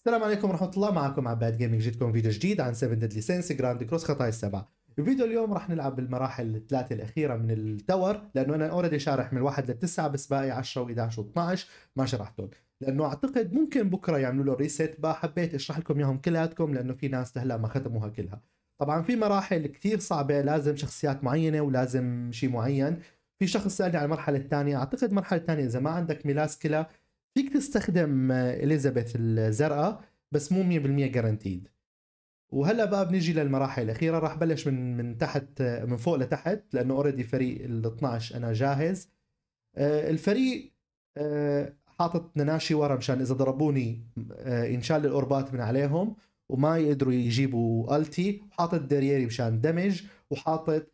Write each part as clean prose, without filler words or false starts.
السلام عليكم ورحمة الله. معكم عباد جيمنج، جيتكم فيديو جديد عن 7 ديدلي سينس جراند كروس خطايا السبع. بفيديو اليوم راح نلعب بالمراحل الثلاثة الأخيرة من التور، لأنه أنا اوريدي شارح من 1 ل9، بس باقي 10 و11 و12 ما شرحتهم، لأنه أعتقد ممكن بكرة يعملوا له ريست. بقى حبيت أشرح لكم إياهم كلياتكم لأنه في ناس لهلا ما ختموها كلها. طبعا في مراحل كثير صعبة، لازم شخصيات معينة ولازم شيء معين. في شخص سألني على المرحلة الثانية، أعتقد المرحلة الثانية إذا ما عندك ميلاسكلا فيك تستخدم إليزابيث الزرقاء، بس مو 100% جارانتيد. وهلا بقى بنيجي للمراحل الاخيره، راح بلش من تحت، من فوق لتحت، لانه اوريدي فريق ال 12 انا جاهز. الفريق حاطط نناشي ورا مشان اذا ضربوني ينشال الاوربات من عليهم وما يقدروا يجيبوا التي، وحاطط ديرييري مشان دمج، وحاطط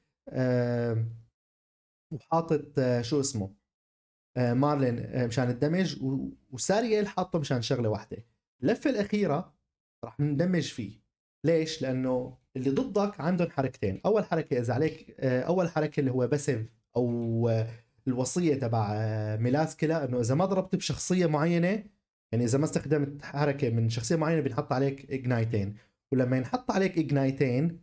شو اسمه، مارلين مشان الدمج، وساريال حاطه مشان شغله واحده. اللفه الاخيره راح ندمج فيه. ليش؟ لانه اللي ضدك عندهم حركتين. اول حركه اذا عليك، اول حركه اللي هو باسيف، او الوصيه تبع ميلاسكلا، انه اذا ما ضربت بشخصيه معينه، يعني اذا ما استخدمت حركه من شخصيه معينه بينحط عليك اجنايتين، ولما ينحط عليك اجنايتين،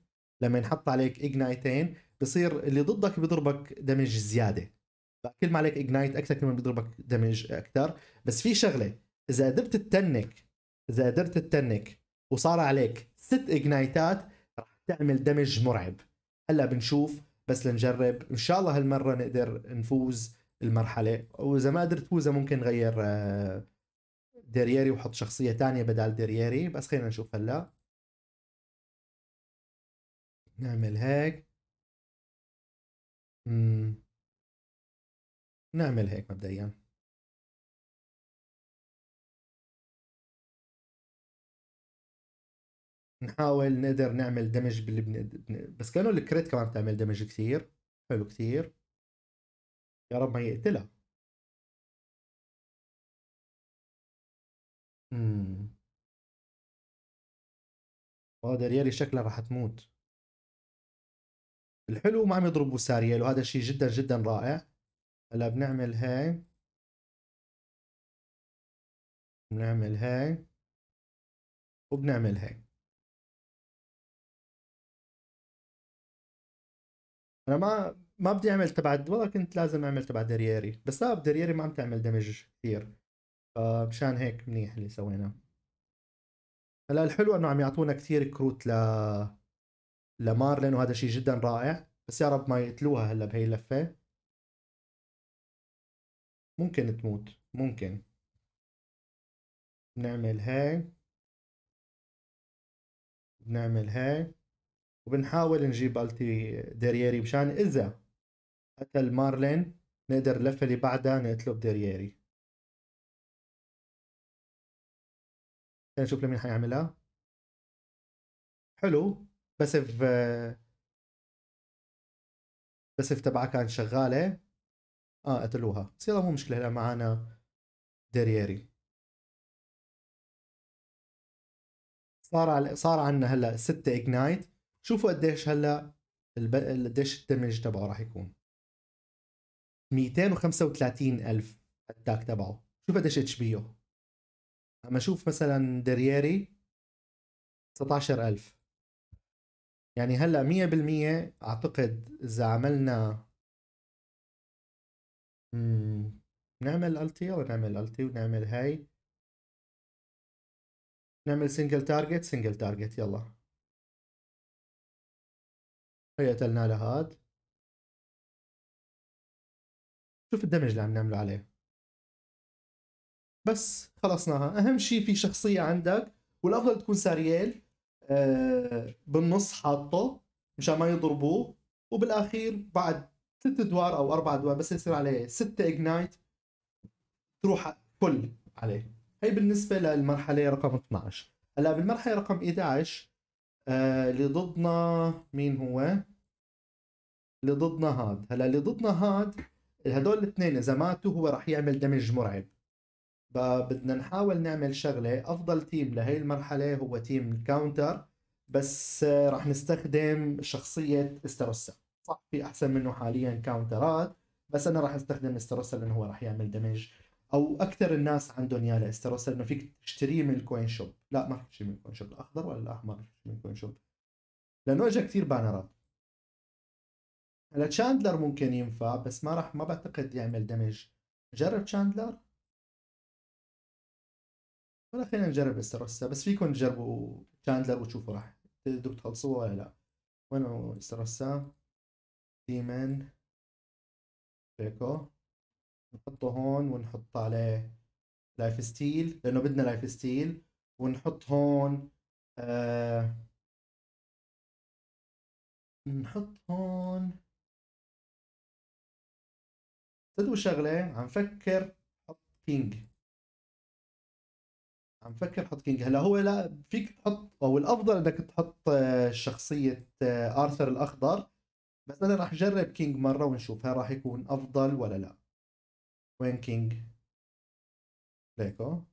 بصير اللي ضدك بيضربك دمج زياده. كل ما عليك اجنايت اكثر كل ما بيضربك دمج اكثر. بس في شغله، اذا قدرت تتنك، وصار عليك 6 اجنايتات راح تعمل دمج مرعب. هلا بنشوف، بس لنجرب ان شاء الله هالمره نقدر نفوز المرحله، واذا ما قدرت تفوز ممكن نغير ديرييري وحط شخصيه تانية بدال ديرييري. بس خلينا نشوف هلا. نعمل هيك. نعمل هيك مبدئيا. نحاول نقدر نعمل دمج باللي بس كانوا الكريت كمان بتعمل دمج كثير حلو كثير. يا رب ما يقتلها. امم داريالي شكلها راح تموت. الحلو ما عم يضربوا ساريال، وهذا الشيء جدا جدا رائع. هلا بنعمل هاي، بنعمل هاي، وبنعمل هاي. انا ما بدي اعمل تبع، والله كنت لازم اعمل تبع داريالي، بس لا، داريالي ما عم تعمل دمج كثير، فمشان هيك منيح اللي سويناه. هلا الحلو انه عم يعطونا كثير كروت لمارلين، وهذا شيء جدا رائع. بس يا رب ما يقتلوها هلا بهي اللفه. ممكن تموت، ممكن. بنعمل هاي، بنعمل هاي، وبنحاول نجيب التي ديرييري مشان اذا قتل مارلين نقدر اللفه اللي بعدها نقتله بديرييري. خلينا نشوف لمين حيعملها. حلو. بسف بسف تبعها كان شغاله. قتلوها، بس يلا مو مشكله، هلا معنا ديرييري. صار عندنا هلا 6 اجنايت. شوفوا قديش هلا قديش الدمج تبعه راح يكون. 235 ألف اتاك تبعه. شوف قديش اتش بيو. اما اشوف مثلا درييري 19000. يعني هلا 100% اعتقد اذا عملنا نعمل التي، او نعمل التي ونعمل هاي، نعمل سنجل تارجت يلا. هي قتلنا لهاد. شوف الدمج اللي عم نعمله عليه. بس خلصناها. اهم شيء في شخصية عندك، والافضل تكون سارييل بالنص حاطه مشان ما يضربوه. وبالاخير بعد 6 ادوار او 4 ادوار بس يصير عليه 6 اجنايت تروح فل عليه. هي بالنسبة للمرحلة رقم 12. هلا بالمرحلة رقم 11 اللي ضدنا مين هو؟ اللي ضدنا هاد. هلا اللي ضدنا هاد، هدول الاثنين اذا ماتوا هو راح يعمل دمج مرعب. فبدنا نحاول نعمل شغلة. أفضل تيم لهي المرحلة هو تيم الكاونتر، بس راح نستخدم شخصية استروسا. صح في أحسن منه حاليا كاونترات، بس أنا راح استخدم استروسا لأنه هو راح يعمل دمج او اكثر الناس عندهم يا لاستروسا، انه فيك تشتريه من الكوين شوب. لا ما فيك تشتريه من الكوين شوب، الاخضر ولا الاحمر فيك تشتريه من الكوين شوب، لانه اجى كثير بانرات. هلا تشاندلر ممكن ينفع، بس ما بعتقد يعمل دمج. جرب تشاندلر، ولا خلينا نجرب استروسا. بس فيكم تجربوا تشاندلر وتشوفوا راح تقدروا تخلصوه ولا لا. وينه استروسا؟ ديمن هيكو، نحطه هون ونحط عليه لايف ستيل لانه بدنا لايف ستيل. ونحط هون آه نحط هون، تدو شغلة عم فكر، حط كينج. عم فكر حط كينج. هلا هو لا فيك تحط، او الافضل انك تحط شخصية ارثر الاخضر. بس انا راح اجرب كينج مرة ونشوف هل راح يكون افضل ولا لا. وين كينج؟ ليكو.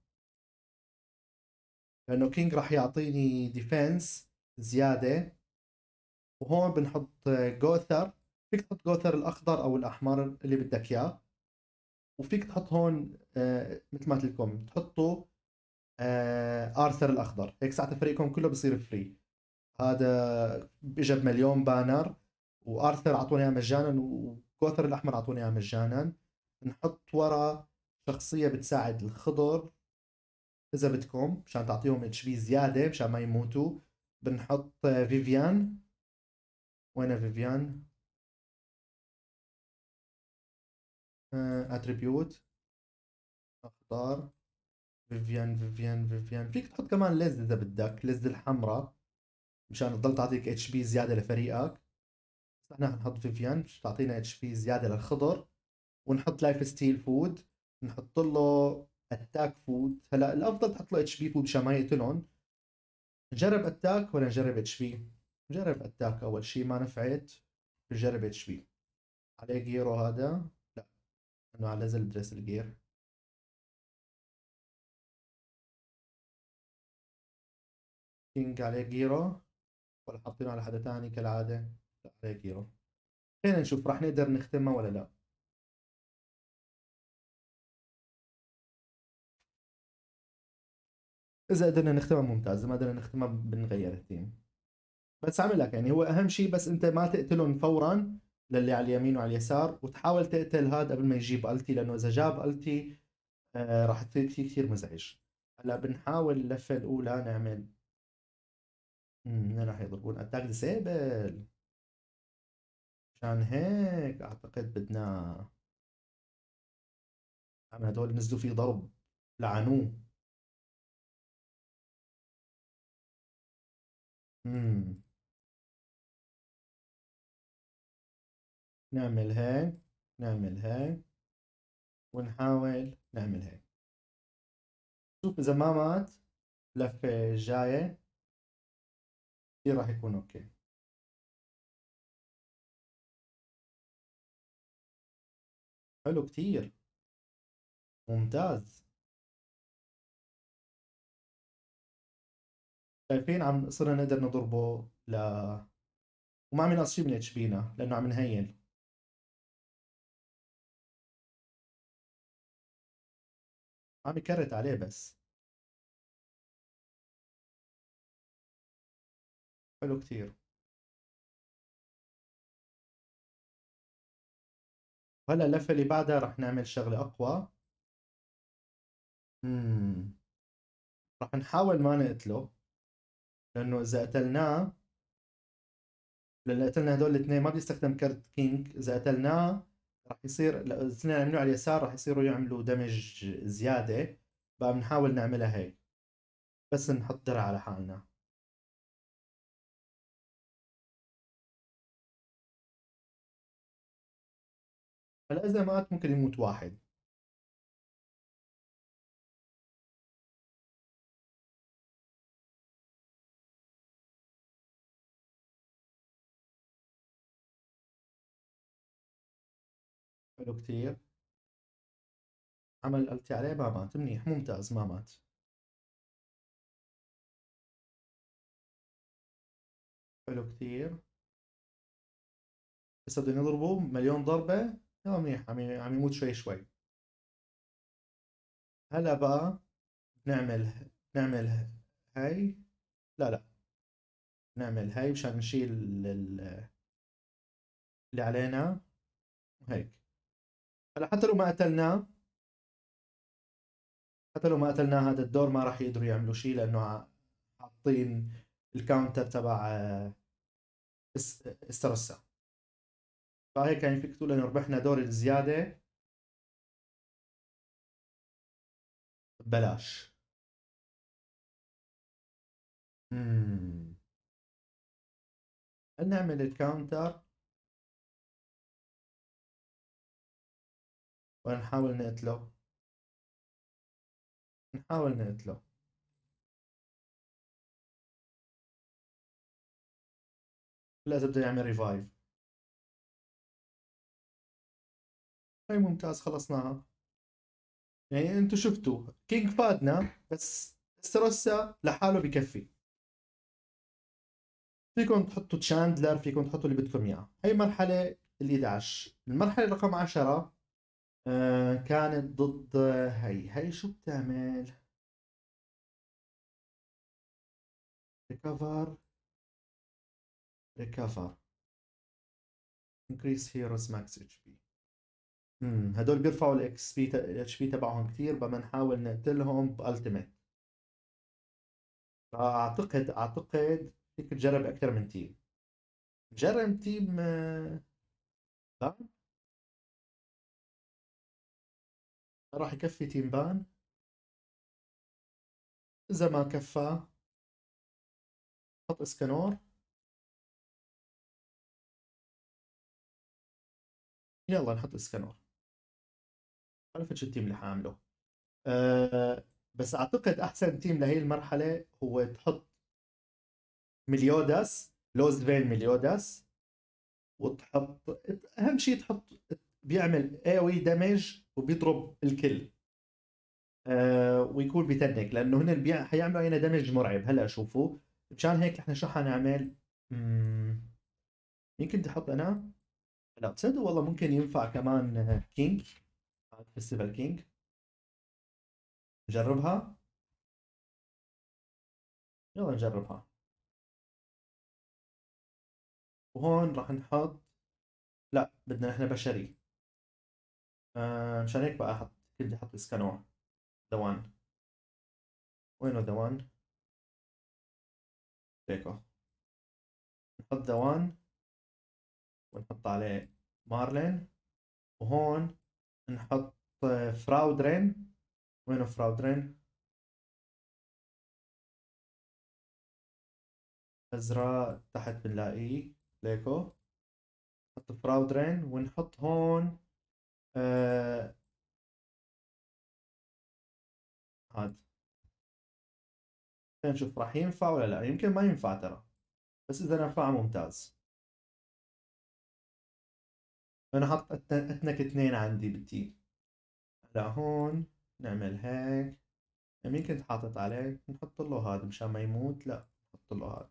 لانه كينج راح يعطيني ديفنس زيادة. وهون بنحط جوثر. فيك تحط جوثر الاخضر او الاحمر اللي بدك اياه. وفيك تحط هون مثل ما قلت لكم تحطوا ارثر الاخضر، هيك ساعتها فريقكم كله بصير فري. هذا اجى بمليون بانر. وارثر اعطوني اياه مجانا، وجوثر الاحمر اعطوني اياه مجانا. نحط ورا شخصيه بتساعد الخضر اذا بدكم، مشان تعطيهم اتش بي زياده مشان ما يموتوا. بنحط فيفيان. وين فيفيان؟ اتريبيوت اخضر. فيفيان فيك تحط كمان ليز اذا بدك، ليز الحمراء مشان تضل تعطيك اتش بي زياده لفريقك. بس احنا حنحط فيفيان مش تعطينا اتش بي زياده للخضر. ونحط لايف ستيل فود. نحط له اتاك فود. هلا الافضل تحط له اتش بي فود مشان ما يقتلهم. نجرب اتاك ولا نجرب اتش بي؟ نجرب اتاك اول شيء، ما نفعت نجرب اتش بي. عليه جيرو هذا؟ لا، انه على نزل دريس الجير. كينج عليه جيرو ولا حاطينه على حدا تاني كالعاده؟ لا عليه جيرو. خلينا نشوف راح نقدر نختمها ولا لا. اذا قدرنا نختمها ممتاز، اذا ما قدرنا نختمها بنغير الثيم. بس عامل لك يعني هو اهم شيء بس انت ما تقتلهم فورا، للي على اليمين وعلى اليسار. وتحاول تقتل هذا قبل ما يجيب التي، لانه اذا جاب التي راح تصير كثير كثير مزعج. هلا بنحاول اللفه الاولى نعمل راح يضربون اتاك ديسيبل. عشان هيك اعتقد بدنا عم هدول نزلوا فيه ضرب، لعنوه. امم نعمل هيك، نعمل هيك، ونحاول نعمل هيك. شوف اذا ما مات لفه الجايه كثير راح يكون اوكي. حلو كثير، ممتاز. شايفين عم صرنا نقدر نضربه وما عم ينقص شيء من اتش بينا لانه عم نهيل. عم يكرت عليه بس. حلو كثير. هلا اللفه اللي بعدها رح نعمل شغله اقوى. امم رح نحاول ما نقتله، لانه اذا قتلناه، لان قتلنا هدول الاثنين ما بيستخدم كرت كينج. اذا قتلناه رح يصير الاثنين عملوا على اليسار رح يصيروا يعملوا دمج زياده. بقى بنحاول نعملها هيك، بس نحط درع على حالنا. هلا اذا مات ممكن يموت واحد. حلو كثير. عمل التي عليه ما مات، منيح ممتاز ما مات. حلو كثير. هسه بدنا نضربه مليون ضربة. اه منيح، عم يموت شوي شوي. هلا بقى نعمل هاي. لا، نعمل هاي مشان نشيل اللي علينا وهيك. هلا حتى لو ما قتلناه هذا الدور ما راح يقدروا يعملوا شيء، لانه حاطين الكاونتر تبع استرسا. فهيك يعني فيك تقول انه ربحنا دور الزياده ببلاش. امم نعمل الكاونتر ونحاول نقتله. لازم بده يعمل ريفايف. هاي ممتاز، خلصناها. يعني انتوا شفتوا كينج فادنا، بس استروسا لحاله بكفي. فيكم تحطوا تشاندلر، فيكم تحطوا اللي بدكم اياه. هي مرحلة ال 11. المرحلة رقم 10 كانت ضد هي شو بتعمل؟ ريكفر ريكفر increase heroes max HP. هدول بيرفعوا الاكس بي اتش بي تبعهم كثير، بدنا نحاول نقتلهم بالتيميت. فاعتقد فيك تجرب اكثر من تيم. جرب تيم بان. راح يكفي تيم بان. اذا ما كفى حط اسكانور. يلا نحط اسكانور. عرفت شو التيم اللي حاعمله. بس اعتقد احسن تيم لهي المرحله هو تحط مليوداس، لوز فين مليوداس. وتحط اهم شيء تحط بيعمل اي دامج وبيضرب الكل. ويكون بيتنك، لانه هن حيعملوا علينا دمج مرعب. هلا شوفوا، مشان هيك احنا شو حنعمل. مين كنت احط انا؟ لا تصدقوا والله ممكن ينفع كمان كينج. فيستيفال كينج. نجربها. يلا نجربها. وهون راح نحط. لا بدنا احنا بشري. مشان هيك بقى احط، كنت احط اسكانور. دوان. وينه دوان؟ هيكو. نحط دوان ونحط عليه مارلين. وهون نحط فراودرين. وينه فراودرين؟ ازرق تحت بنلاقيه. ليكو. نحط فراودرين ونحط هون آه هاد. خلينا نشوف راح ينفع ولا لا. يمكن ما ينفع ترى، بس اذا نفع ممتاز. انا حط اتنك اثنين عندي بالتيم. هلا هون نعمل هيك. مين كنت حاطط عليه؟ نحط له هذا مشان ما يموت. لا نحط له هذا.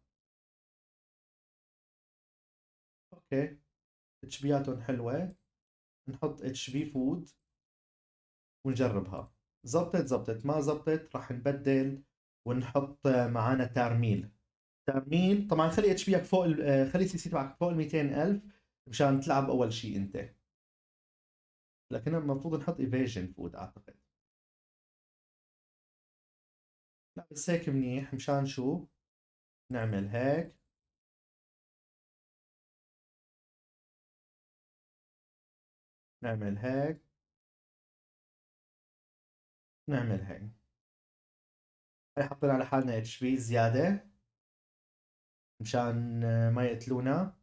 اوكي. اتش بياتهم حلوة. نحط اتش بي فود ونجربها. زبطت ما زبطت راح نبدل. ونحط معانا تارميل. تارميل طبعا خلي اتش بيك فوق خلي سي سي تبعك فوق ال 200,000 مشان تلعب اول شيء انت. لكن المفروض نحط ايفيجن فود اعتقد. لا بس هيك منيح. مشان شو نعمل هيك. نعمل هيك. نعمل هيك. هي حطينا على حالنا اتش بي زيادة مشان ما يقتلونا.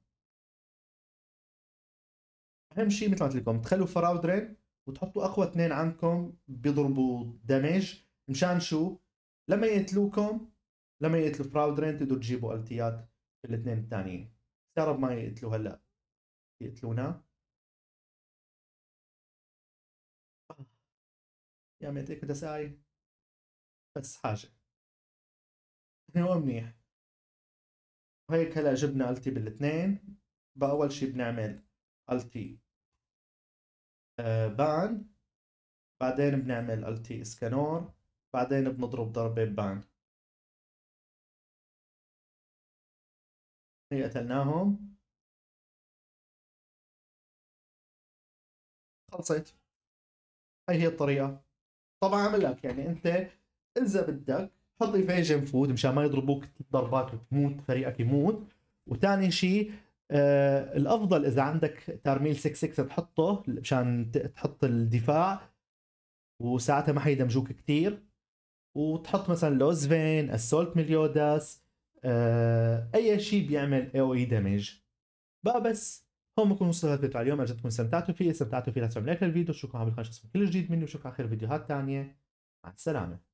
اهم شيء مثل ما قلت لكم تخلوا فراودرين وتحطوا اقوى اثنين عندكم بيضربوا دمج. مشان شو؟ لما يقتلوكم، لما يقتلوا فراودرين تقدروا تجيبوا التيات الاثنين الثانيين. استغرب ما يقتلوا هلا. يقتلونا. يا ميت هيك بدها ساعة. بس حاجة. هو منيح. وهيك هلا جبنا التي بالاثنين. بقى اول شيء بنعمل التي بان. بعدين بنعمل التي اسكانور، بعدين بنضرب ضربة بان. هي قتلناهم، خلصت. هي الطريقة. طبعا عمل لك يعني انت اذا بدك حط ايفيجن فود مشان ما يضربوك ضربات وتموت، فريقك يموت. وثاني شيء الافضل اذا عندك ترميل 6 6 تحطه مشان تحط الدفاع، وساعتها ما حيدمجوك كثير. وتحط مثلا لوزفين، اسولت مليوداس، اي شيء بيعمل او اي دامج. بقى بس هون بكون وصلت الفيديو اليوم. ارجو تكونوا استمتعتوا فيه. لا تنسوا تعملوا لايك للفيديو. شكرا على الخير، اسمع كل جديد مني، وشوفكم على خير فيديوهات ثانيه. مع السلامه.